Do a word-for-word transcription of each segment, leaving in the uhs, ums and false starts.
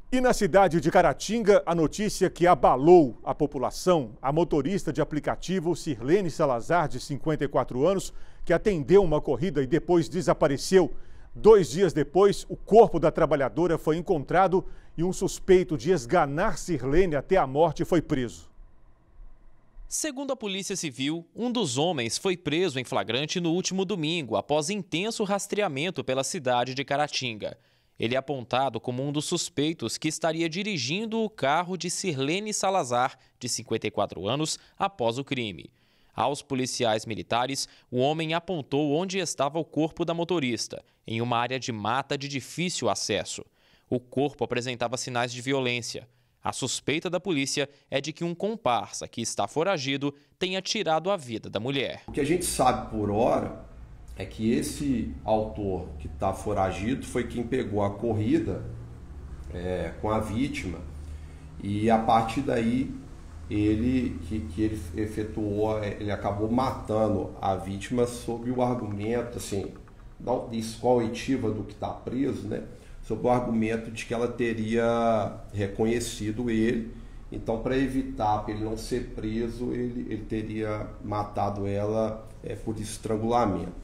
E na cidade de Caratinga, a notícia que abalou a população, a motorista de aplicativo Sirlene Salazar, de cinquenta e quatro anos, que atendeu uma corrida e depois desapareceu. Dois dias depois, o corpo da trabalhadora foi encontrado e um suspeito de esganar Sirlene até a morte foi preso. Segundo a Polícia Civil, um dos homens foi preso em flagrante no último domingo, após intenso rastreamento pela cidade de Caratinga. Ele é apontado como um dos suspeitos que estaria dirigindo o carro de Sirlene Salazar, de cinquenta e quatro anos, após o crime. Aos policiais militares, o homem apontou onde estava o corpo da motorista, em uma área de mata de difícil acesso. O corpo apresentava sinais de violência. A suspeita da polícia é de que um comparsa que está foragido tenha tirado a vida da mulher. O que a gente sabe por hora é que esse autor que está foragido foi quem pegou a corrida é, com a vítima e a partir daí ele, que, que ele efetuou, ele acabou matando a vítima sob o argumento, assim, não descoletiva do que está preso, né? Sob o argumento de que ela teria reconhecido ele, então para evitar para ele não ser preso, ele, ele teria matado ela é, por estrangulamento.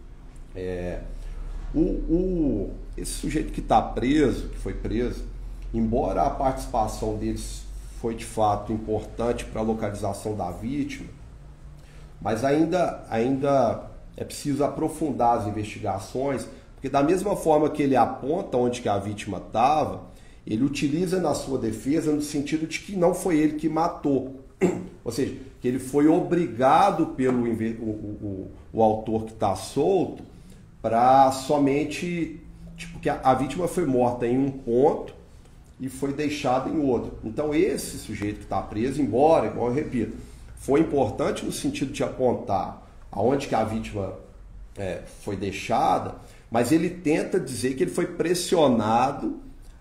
É, o, o, esse sujeito que está preso, que foi preso, embora a participação deles foi de fato importante para a localização da vítima, mas ainda, ainda é preciso aprofundar as investigações, porque da mesma forma que ele aponta onde que a vítima estava, ele utiliza na sua defesa no sentido de que não foi ele que matou, ou seja, que ele foi obrigado pelo o, o, o autor que está solto para somente, tipo, que a, a vítima foi morta em um ponto e foi deixada em outro. Então esse sujeito que está preso, embora, igual eu repito, foi importante no sentido de apontar aonde que a vítima é, foi deixada, mas ele tenta dizer que ele foi pressionado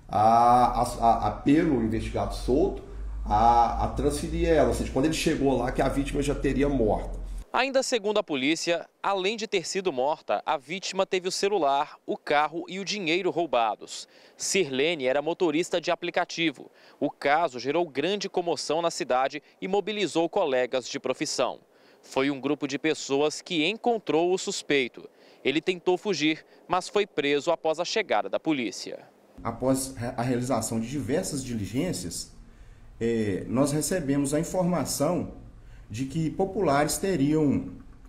a, a, a, pelo investigado solto a, a transferir ela, ou seja, quando ele chegou lá que a vítima já teria morta. Ainda segundo a polícia, além de ter sido morta, a vítima teve o celular, o carro e o dinheiro roubados. Sirlene era motorista de aplicativo. O caso gerou grande comoção na cidade e mobilizou colegas de profissão. Foi um grupo de pessoas que encontrou o suspeito. Ele tentou fugir, mas foi preso após a chegada da polícia. Após a realização de diversas diligências, eh, nós recebemos a informação de que populares teriam,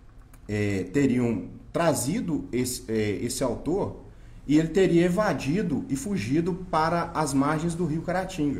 é, teriam trazido esse, é, esse autor e ele teria evadido e fugido para as margens do rio Caratinga.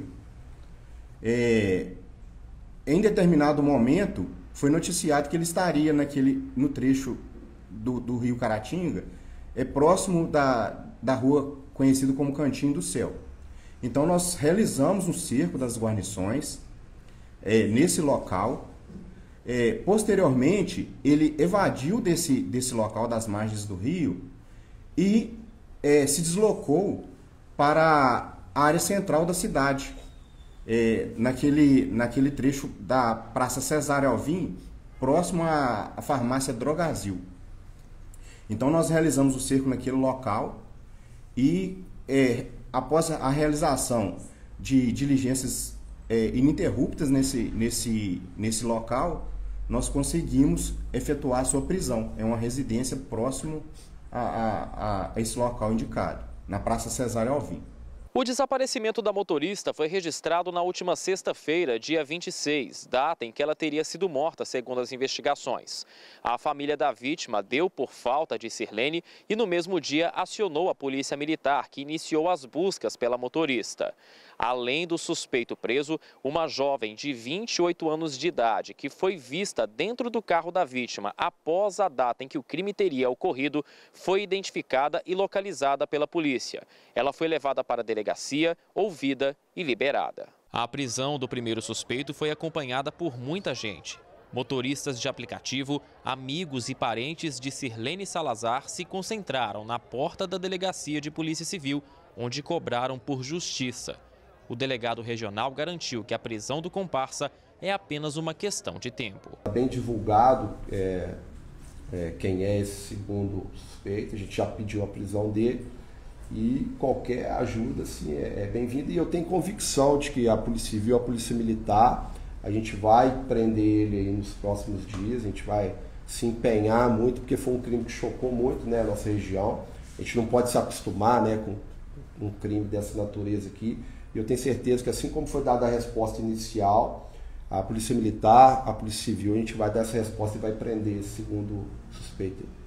É, em determinado momento, foi noticiado que ele estaria naquele, no trecho do, do rio Caratinga, é, próximo da, da rua conhecida como Cantinho do Céu. Então nós realizamos um cerco das guarnições é, nesse local. É, posteriormente, ele evadiu desse, desse local das margens do rio e é, se deslocou para a área central da cidade, é, naquele, naquele trecho da Praça Cesário Alvim, próximo à, à farmácia Drogazil. Então nós realizamos o cerco naquele local e é, após a realização de diligências é, ininterruptas nesse, nesse, nesse local, nós conseguimos efetuar a sua prisão. É uma residência próximo a, a, a esse local indicado, na Praça Cesário Alvim. O desaparecimento da motorista foi registrado na última sexta-feira, dia vinte e seis, data em que ela teria sido morta, segundo as investigações. A família da vítima deu por falta de Sirlene e no mesmo dia acionou a polícia militar, que iniciou as buscas pela motorista. Além do suspeito preso, uma jovem de vinte e oito anos de idade, que foi vista dentro do carro da vítima após a data em que o crime teria ocorrido, foi identificada e localizada pela polícia. Ela foi levada para a delegacia, ouvida e liberada. A prisão do primeiro suspeito foi acompanhada por muita gente. Motoristas de aplicativo, amigos e parentes de Sirlene Salazar se concentraram na porta da delegacia de Polícia Civil, onde cobraram por justiça. O delegado regional garantiu que a prisão do comparsa é apenas uma questão de tempo. Está bem divulgado é, é, quem é esse segundo suspeito, a gente já pediu a prisão dele e qualquer ajuda assim, é, é bem-vinda. E eu tenho convicção de que a Polícia Civil, a Polícia Militar, a gente vai prender ele aí nos próximos dias, a gente vai se empenhar muito, porque foi um crime que chocou muito, né, a nossa região. A gente não pode se acostumar, né, com um crime dessa natureza aqui. E eu tenho certeza que, assim como foi dada a resposta inicial, a Polícia Militar, a Polícia Civil, a gente vai dar essa resposta e vai prender esse segundo suspeito.